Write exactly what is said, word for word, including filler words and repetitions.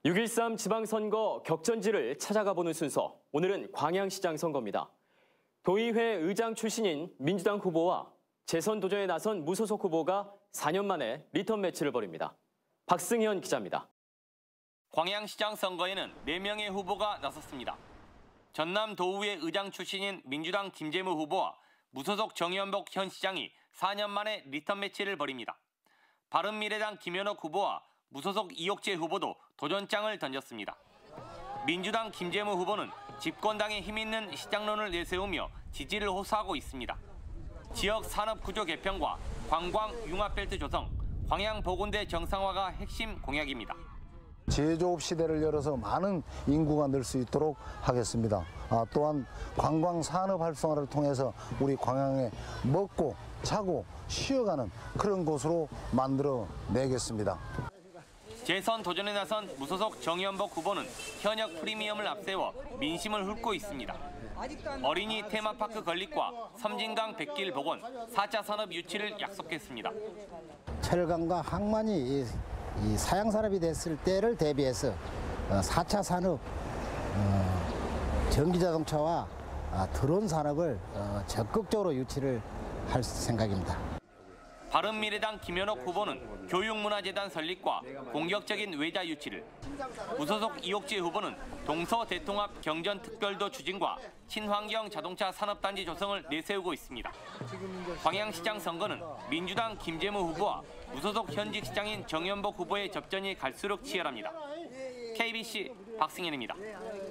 육 일삼 지방선거 격전지를 찾아가 보는 순서, 오늘은 광양시장 선거입니다. 도의회 의장 출신인 민주당 후보와 재선 도전에 나선 무소속 후보가 사 년 만에 리턴 매치를 벌입니다. 박승현 기자입니다. 광양시장 선거에는 네 명의 후보가 나섰습니다. 전남 도의회 의장 출신인 민주당 김재무 후보와 무소속 정현복 현 시장이 사 년 만에 리턴 매치를 벌입니다. 바른미래당 김현옥 후보와 무소속 이옥재 후보도 도전장을 던졌습니다. 민주당 김재무 후보는 집권당에 힘있는 시장론을 내세우며 지지를 호소하고 있습니다. 지역 산업구조 개편과 관광 융합벨트 조성, 광양보건대 정상화가 핵심 공약입니다. 제조업 시대를 열어서 많은 인구가 늘 수 있도록 하겠습니다. 아, 또한 관광 산업 활성화를 통해서 우리 광양에 먹고 자고 쉬어가는 그런 곳으로 만들어 내겠습니다. 재선 도전에 나선 무소속 정현복 후보는 현역 프리미엄을 앞세워 민심을 훑고 있습니다. 어린이 테마파크 건립과 섬진강 백길 복원, 사 차 산업 유치를 약속했습니다. 철강과 항만이 이, 이 사양 산업이 됐을 때를 대비해서 사 차 산업, 어, 전기자동차와 드론 산업을 어, 적극적으로 유치를 할 생각입니다. 바른미래당 김현옥 후보는 교육문화재단 설립과 공격적인 외자 유치를, 무소속 이옥재 후보는 동서대통합 경전특별도 추진과 친환경 자동차 산업단지 조성을 내세우고 있습니다. 광양시장 선거는 민주당 김재무 후보와 무소속 현직 시장인 정현복 후보의 접전이 갈수록 치열합니다. 케이비씨 박승현입니다.